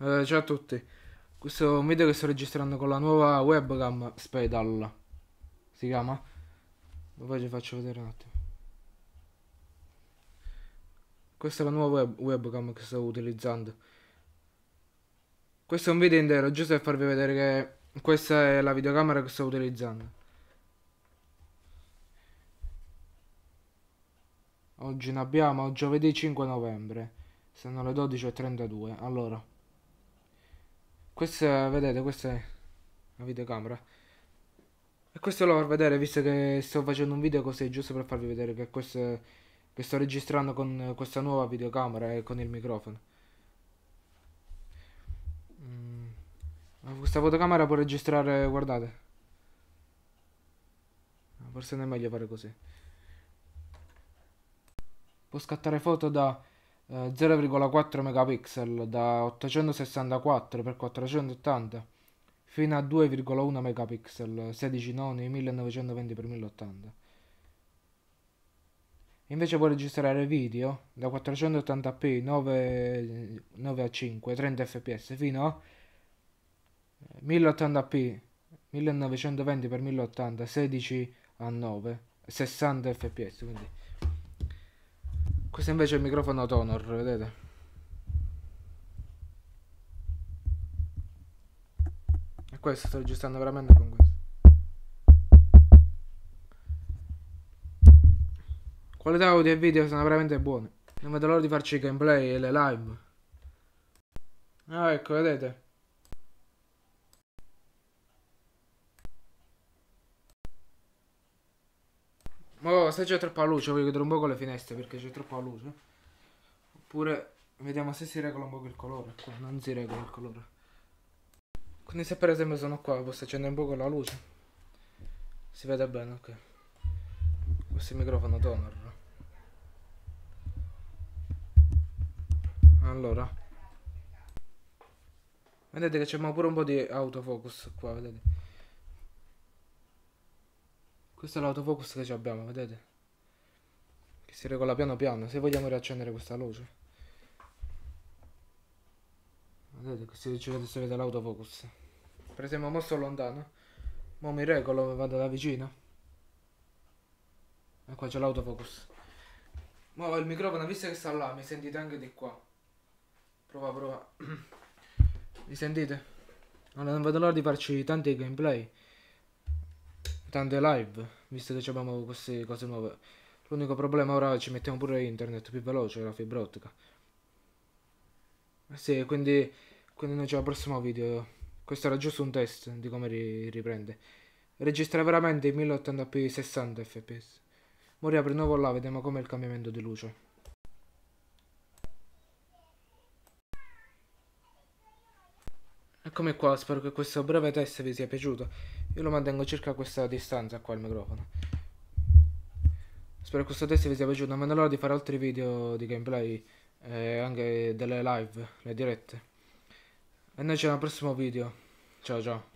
Ciao a tutti, questo è un video che sto registrando con la nuova webcam Spedal, si chiama? Poi ci faccio vedere un attimo. Questa è la nuova webcam che sto utilizzando. Questo è un video intero, giusto per farvi vedere che questa è la videocamera che sto utilizzando. Oggi ne abbiamo, giovedì 5 novembre, sono le 12:32. Allora, questa, vedete, questa è la videocamera. E questo lo voglio vedere, visto che sto facendo un video così, giusto per farvi vedere che questo che sto registrando con questa nuova videocamera e con il microfono. Questa fotocamera può registrare, guardate. Forse non è meglio fare così. Può scattare foto da 0,4 megapixel, da 864 x 480 fino a 2,1 megapixel, 16 noni, 1920 x 1080. Invece può registrare video da 480p 9 a 5 30 fps fino a 1080p 1920 x 1080 16 a 9 60 fps. Quindi questo invece è il microfono Tonor, vedete? E questo sto registrando veramente con questo. Qualità audio e video sono veramente buone. Non vedo l'ora di farci i gameplay e le live. Ah, ecco, vedete? Oh, se c'è troppa luce, voglio chiudere un po' con le finestre perché c'è troppa luce. Oppure vediamo se si regola un po' il colore. Qua non si regola il colore. Quindi se per esempio sono qua, posso accendere un po' con la luce. Si vede bene, ok. Questo è il microfono Tonor. Allora, vedete che c'è pure un po' di autofocus qua, vedete? Questo è l'autofocus che abbiamo, vedete? Che si regola piano piano, se vogliamo riaccendere questa luce. Vedete che si vede l'autofocus. Per esempio, mo sto lontano. Mo mi regolo, vado da vicino. E qua c'è l'autofocus. Mo il microfono, visto che sta là, mi sentite anche di qua. Prova. Mi sentite? Allora non vedo l'ora di farci tanti gameplay, tante live, visto che abbiamo queste cose nuove. L'unico problema ora ci mettiamo pure internet più veloce, la fibra ottica. Sì, quindi noi c'è il prossimo video. Questo era giusto un test di come riprende. Registra veramente in 1080p 60 fps. Ora riapri nuovo là, vediamo com'è il cambiamento di luce. Eccomi qua, spero che questo breve test vi sia piaciuto. Io lo mantengo circa a questa distanza qua il microfono. Spero che questo test vi sia piaciuto, non vedo l'ora di fare altri video di gameplay e anche delle live, le dirette. E noi ci vediamo al prossimo video. Ciao ciao.